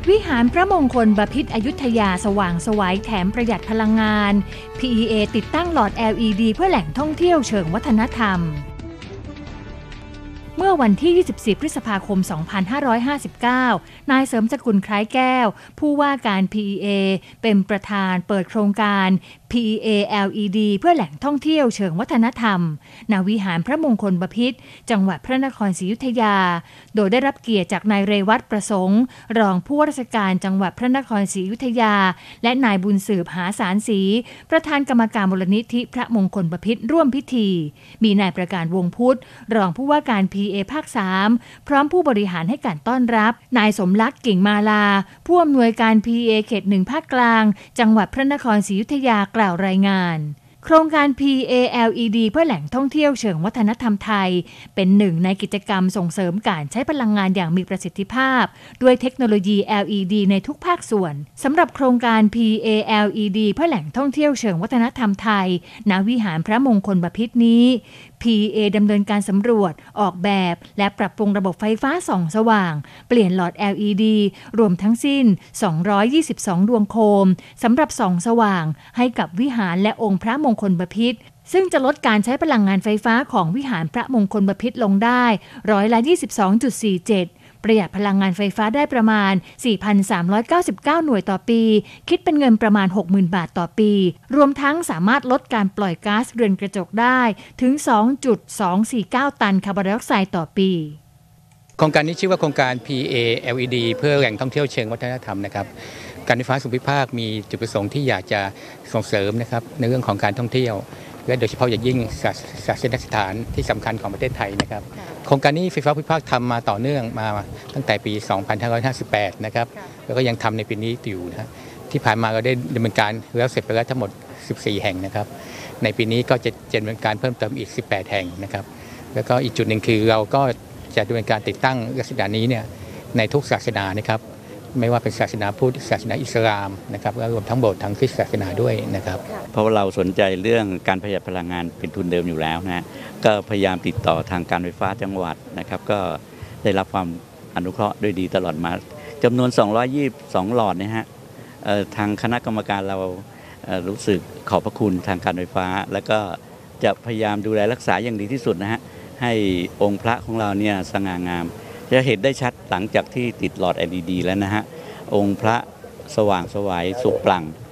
วิหารพระมงคลบพิตรอยุธยาสว่างไสวแถมประหยัดพลังงาน PEA ติดตั้งหลอด LED เพื่อแหล่งท่องเที่ยวเชิงวัฒนธรรมเมื่อวันที่ 24 พฤษภาคม 2559 นายเสริมสกุลคล้ายแก้วผู้ว่าการ PEA เป็นประธานเปิดโครงการ PEA LED เพื่อแหล่งท่องเที่ยวเชิงวัฒนธรรมณวิหารพระมงคลบพิตรจังหวัดพระนครศรีอยุธยาโดยได้รับเกียรติจากนายเรวัตประสงค์รองผู้ว่าราชการจังหวัดพระนครศรีอยุธยาและนายบุญสืบหาสารศรีประธานกรรมการมูลนิธิพระมงคลบพิตรร่วมพิธีมีนายประการวงพุทธรองผู้ว่าการ PEA ภาค 3 พร้อมผู้บริหารให้การต้อนรับนายสมลักษณ์กิ่งมาลาผู้อำนวยการ PEA เขต 1 ภาคกลางจังหวัดพระนครศรีอยุธยากล่าวรายงานโครงการ PEA LED เพื่อแหล่งท่องเที่ยวเชิงวัฒนธรรมไทยเป็นหนึ่งในกิจกรรมส่งเสริมการใช้พลังงานอย่างมีประสิทธิภาพด้วยเทคโนโลยี LED ในทุกภาคส่วนสำหรับโครงการ PEA LED เพื่อแหล่งท่องเที่ยวเชิงวัฒนธรรมไทยณวิหารพระมงคลบพิตรนี้ PEA ดำเนินการสำรวจออกแบบและปรับปรุงระบบไฟฟ้าส่องสว่างเปลี่ยนหลอด LED รวมทั้งสิ้น222ดวงโคมสำหรับส่องสว่างให้กับวิหารและองค์พระมงคลบพิตรซึ่งจะลดการใช้พลังงานไฟฟ้าของวิหารพระมงคลบพิตรลงได้22.47%ประหยัดพลังงานไฟฟ้าได้ประมาณ 4,399 หน่วยต่อปีคิดเป็นเงินประมาณ 60,000 บาทต่อปีรวมทั้งสามารถลดการปล่อยก๊าซเรือนกระจกได้ถึง 2.249 ตันคาร์บอนไดออกไซด์ต่อปีโครงการนี้ชื่อว่าโครงการ PEA LED เพื่อแหล่งท่องเที่ยวเชิงวัฒนธรรมนะครับการไฟฟ้าส่วนภูมิภาคมีจุดประสงค์ที่อยากจะส่งเสริมนะครับในเรื่องของการท่องเที่ยวและโดยเฉพาะอย่างยิ่งศาสนสถานที่สำคัญของประเทศไทยนะครับโครงการนี้ไฟฟ้าภูมิภาคทำมาต่อเนื่องมาตั้งแต่ปี 2558 นะครับแล้วก็ยังทำในปีนี้อยู่นะที่ผ่านมาเราได้ดำเนินการแล้วเสร็จไปแล้วทั้งหมด 14 แห่งนะครับในปีนี้ก็จะดำเนินการเพิ่มเติมอีก 18 แห่งนะครับแล้วก็อีกจุดหนึ่งคือเราก็จะดำเนินการติดตั้งลักษณะนี้เนี่ยในทุกศาสนานะครับไม่ว่าเป็นศาสนาพุทธศาสนาอิสลามนะครับและรวมทั้งโบสถ์ทั้งคริสต์ศาสนาด้วยนะครับเพราะว่าเราสนใจเรื่องการประหยัดพลังงานเป็นทุนเดิมอยู่แล้วนะก็พยายามติดต่อทางการไฟฟ้าจังหวัดนะครับก็ได้รับความอนุเคราะห์ด้วยดีตลอดมาจำนวน222หลอดนะฮะทางคณะกรรมการเรารู้สึกขอบพระคุณทางการไฟฟ้าแล้วก็จะพยายามดูแลรักษาอย่างดีที่สุดนะฮะให้องค์พระของเราเนี่ยสง่างามจะเห็นได้ชัดหลังจากที่ติดหลอด LED แล้วนะฮะองค์พระสว่างไสวสุขปลั่ง